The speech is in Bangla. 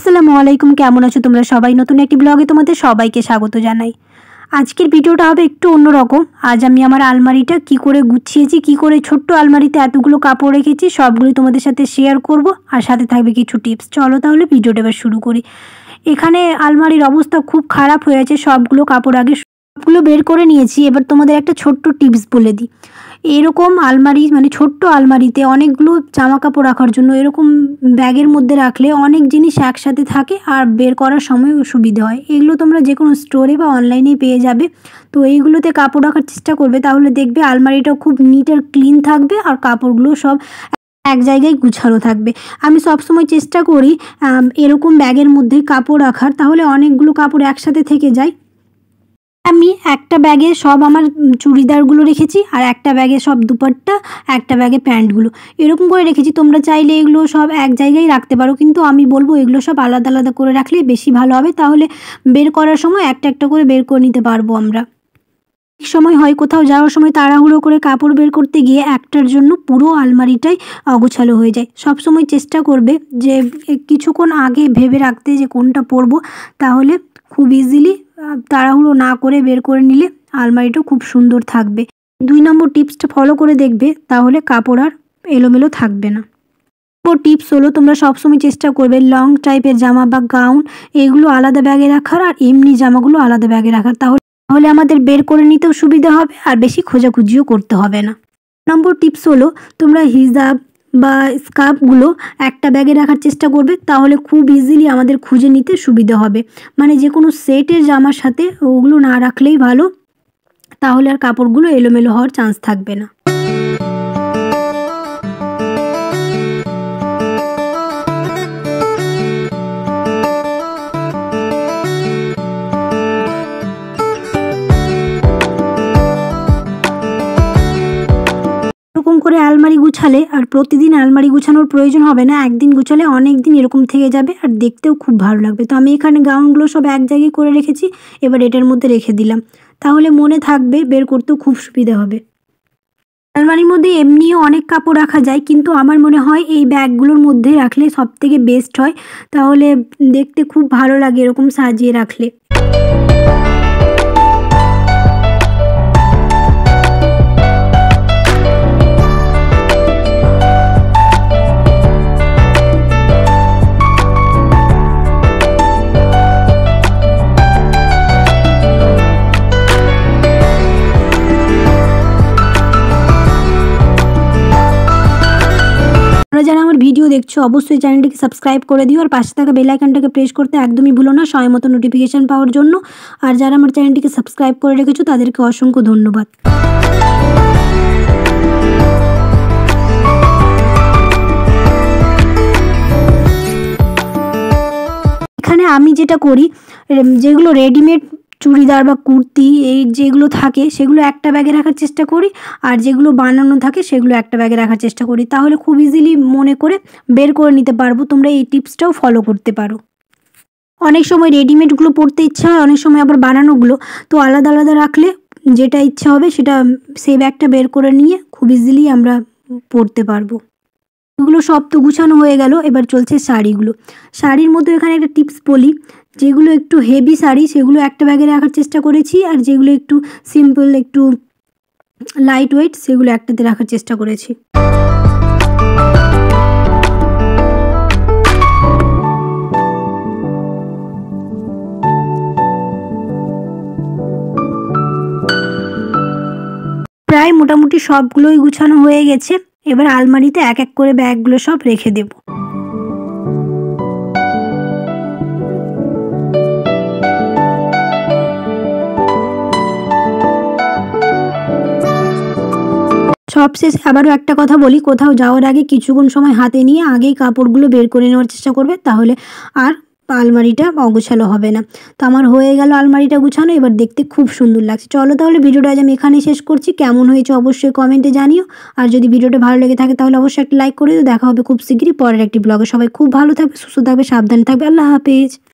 আসসালামু আলাইকুম, কেমন আছো তোমরা সবাই? নতুন একটি ব্লগে তোমাদের সবাইকে স্বাগত জানাই। আজকের ভিডিওটা হবে একটু অন্যরকম। আজ আমি আমার আলমারিটা কি করে গুছিয়েছি, কি করে ছোট্ট আলমারিতে এতগুলো কাপড় রেখেছি সবগুলোই তোমাদের সাথে শেয়ার করব, আর সাথে থাকবে কিছু টিপস। চলো তাহলে ভিডিওটা এবার শুরু করি। এখানে আলমারির অবস্থা খুব খারাপ হয়ে আছে, সবগুলো কাপড় আগে সবগুলো বের করে নিয়েছি। এবার তোমাদের একটা ছোট্ট টিপস বলে দিই। এরকম আলমারি মানে ছোট্ট আলমারিতে অনেকগুলো জামা কাপড় রাখার জন্য এরকম ব্যাগের মধ্যে রাখলে অনেক জিনিস একসাথে থাকে আর বের করার সময় সুবিধে হয়। এগুলো তোমরা যে কোনো স্টোরে বা অনলাইনে পেয়ে যাবে। তো এইগুলোতে কাপড় রাখার চেষ্টা করবে, তাহলে দেখবে আলমারিটাও খুব নিট আর ক্লিন থাকবে আর কাপড়গুলো সব এক জায়গায় গুছানো থাকবে। আমি সবসময় চেষ্টা করি এরকম ব্যাগের মধ্যে কাপড় রাখার, তাহলে অনেকগুলো কাপড় একসাথে থেকে যায়। আমি একটা ব্যাগে সব আমার চুড়িদারগুলো রেখেছি, আর একটা ব্যাগে সব দুপাট্টা, একটা ব্যাগে প্যান্টগুলো এরকম করে রেখেছি। তোমরা চাইলে এগুলো সব এক জায়গায় রাখতে পারো, কিন্তু আমি বলবো এগুলো সব আলাদা আলাদা করে রাখলে বেশি ভালো হবে, তাহলে বের করার সময় একটা একটা করে বের করে নিতে পারবো আমরা। এক সময় হয় কোথাও যাওয়ার সময় তাড়াহুড়ো করে কাপড় বের করতে গিয়ে একটার জন্য পুরো আলমারিটাই অগোছালো হয়ে যায়। সব সময় চেষ্টা করবে যে কিছুক্ষণ আগে ভেবে রাখতে যে কোনটা পরবো, তাহলে খুব ইজিলি তাড়াহুড়ো না করে বের করে নিলে আলমারিটাও খুব সুন্দর থাকবে। 2 নম্বর টিপসটা ফলো করে দেখবে, তাহলে কাপড় আর এলোমেলো থাকবে না। টিপস হলো, তোমরা সবসময় চেষ্টা করবে লং টাইপের জামা বা গাউন এগুলো আলাদা ব্যাগে রাখার, আর এমনি জামাগুলো আলাদা ব্যাগে রাখার। তাহলে আমাদের বের করে নিতেও সুবিধা হবে আর বেশি খোঁজাখুঁজিও করতে হবে না। নম্বর টিপস হলো, তোমরা হিজাব বা স্কার্ফগুলো একটা ব্যাগে রাখার চেষ্টা করবে, তাহলে খুব ইজিলি আমাদের খুঁজে নিতে সুবিধা হবে। মানে যে কোনো সেটের জামার সাথে ওগুলো না রাখলেই ভালো, তাহলে আর কাপড়গুলো এলোমেলো হওয়ার চান্স থাকবে না। এরকম করে আলমারি গুছালে আর প্রতিদিন আলমারি গুছানোর প্রয়োজন হবে না, একদিন গুছালে অনেক দিন এরকম থেকে যাবে আর দেখতেও খুব ভালো লাগবে। তো আমি এখানে গাউনগুলো সব এক জায়গায় করে রেখেছি, এবার এটার মধ্যে রেখে দিলাম, তাহলে মনে থাকবে, বের করতেও খুব সুবিধা হবে। আলমারির মধ্যে এমনিও অনেক কাপড় রাখা যায়, কিন্তু আমার মনে হয় এই ব্যাগগুলোর মধ্যে রাখলে সব থেকে বেস্ট হয়, তাহলে দেখতে খুব ভালো লাগে এরকম সাজিয়ে রাখলে। যারা আমার ভিডিও দেখছো অবশ্যই চ্যানেলটিকে সাবস্ক্রাইব করে দিও, আর পাশে থাকা বেল আইকনটাকে প্রেস করতে একদমই ভুলো না সময় মতো নোটিফিকেশান পাওয়ার জন্য। আর যারা আমার চ্যানেলটিকে সাবস্ক্রাইব করে রেখেছো তাদেরকে অসংখ্য ধন্যবাদ। এখানে আমি যেটা করি, যেগুলো রেডিমেড চুড়িদার বা কুর্তি এই যেগুলো থাকে সেগুলো একটা ব্যাগে রাখার চেষ্টা করি, আর যেগুলো বানানো থাকে সেগুলো একটা ব্যাগে রাখার চেষ্টা করি, তাহলে খুব ইজিলি মনে করে বের করে নিতে পারবো। তোমরা এই টিপসটাও ফলো করতে পারো। অনেক সময় রেডিমেডগুলো পরতে ইচ্ছা হয়, অনেক সময় আবার বানানোগুলো, তো আলাদা আলাদা রাখলে যেটা ইচ্ছা হবে সেটা সেই ব্যাগটা বের করে নিয়ে খুব ইজিলি আমরা পরতে পারবো। এগুলো সব তো গুছানো হয়ে গেল, এবার চলছে শাড়িগুলো। শাড়ির মধ্যে এখানে একটা টিপস বলি, যেগুলো একটু হেভি শাড়ি সেগুলো একটা ব্যাগে রাখার চেষ্টা করেছি, আর যেগুলো একটু সিম্পল একটু লাইট ওয়েট সেগুলো একটাতে রাখার চেষ্টা করেছি। প্রায় মোটামুটি সবগুলোই গুছানো হয়ে গেছে, এবার আলমারিতে এক এক করে ব্যাগগুলো সব রেখে দেব। সবশেষে আবারও একটা কথা বলি, কোথাও যাওয়ার আগে কিছুক্ষণ সময় হাতে নিয়ে আগেই কাপড়গুলো বের করে নেওয়ার চেষ্টা করবে, তাহলে আর আলমারিটা অগোছালো হবে না। তো আমার হয়ে গেল আলমারিটা গুছানো, এবার দেখতে খুব সুন্দর লাগছে। চলো তাহলে ভিডিওটা আজ আমি এখানেই শেষ করছি। কেমন হয়েছে অবশ্যই কমেন্টে জানিও, আর যদি ভিডিওটা ভালো লেগে থাকে তাহলে অবশ্যই একটা লাইক করে দিও। দেখা হবে খুব শীঘ্রই পরের একটি ব্লগে। সবাই খুব ভালো থাকবে, সুস্থ থাকবে, সাবধানে থাকবে। আল্লাহ হাফেজ।